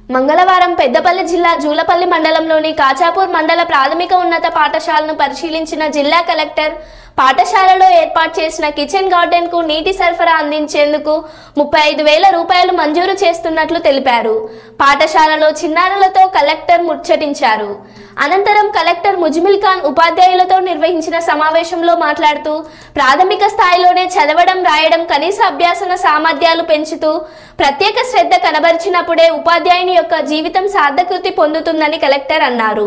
మంగళవారం పెద్దపల్లి జిల్లా జూలపల్లి మండలంలోని కాచాపూర్ మండల ప్రాథమిక ఉన్నత పాఠశాలను పరిశీలించిన జిల్లా కలెక్టర్ పాఠశాలలో ఏర్పాటు చేసిన కిచెన్ గార్డెన్ కు నీటి సరఫరా అందించేందుకు 35,000 రూపాయలు మంజూరు చేస్తున్నట్లు తెలిపారు. పాఠశాలలో చిన్నారులతో కలెక్టర్ ముచ్చటించారు. అనంతరం కలెక్టర్ ముజ్మిల్ ఖాన్ ఉపాధ్యాయులతో నిర్వహించిన సమావేశంలో మాట్లాడుతూ ప్రాథమిక స్థాయిలోనే చదవడం రాయడం కనీస అభ్యాసన సామర్థ్యాలు పెంచుతూ ప్రత్యేక శ్రద్ధ కనబరిచినప్పుడే ఉపాధ్యాయుని యొక్క జీవితం సార్థకృతి పొందుతుందని కలెక్టర్ అన్నారు.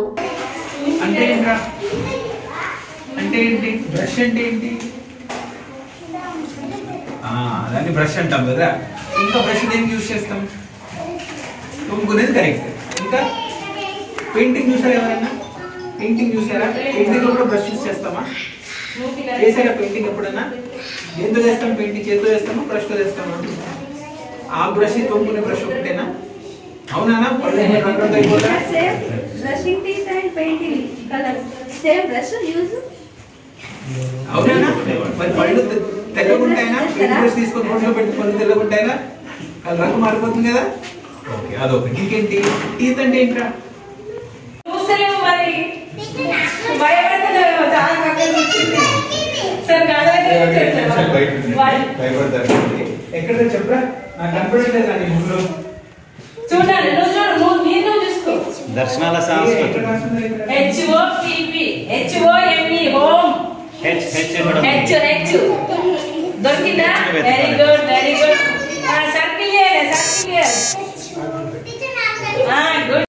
అంటే ఏంటి బ్రష్ అంటే ఏంటి దాన్ని బ్రష్ అంటాం కదా. ఇంకా బ్రష్ దేనికి యూజ్ చేస్తాం? తుమ్ముకునేది కరెక్ట్. ఇంకా పెయింటింగ్ చూసారా? ఎవరైనా పెయింటింగ్ చూసారా? పెయింటింగ్ లో కూడా బ్రష్ యూజ్ చేస్తామా? చేసారా పెయింటింగ్ ఎప్పుడైనా? ఎందులో చేస్తాం పెయింటింగ్? చేతితో చేస్తామా బ్రష్తో చేస్తామా? ఆ బ్రష్ తుమ్ముకునే బ్రష్ ఒకటేనా? అవునా? అవునా? మరి పళ్ళు తెల్లగుంటాయినా? బ్రష్ తీసుకొని నోట్లో పెట్టి పళ్ళు తెల్లగుంటాయినా? వాళ్ళ రంగు మారిపోతుంది కదా. ఓకే, అదొకటి. ఇంకేంటి? టీత్ అంటే ఏంట్రా? ఎక్కడ చెప్పరా? నాకు కనపడలేదు అని ఊళ్ళో. చూడండి, నువ్వు చూసుకో. దర్శనాల సంస్కృతి హోమ్ దొరికిందా? Very good, very good. Circle circle good.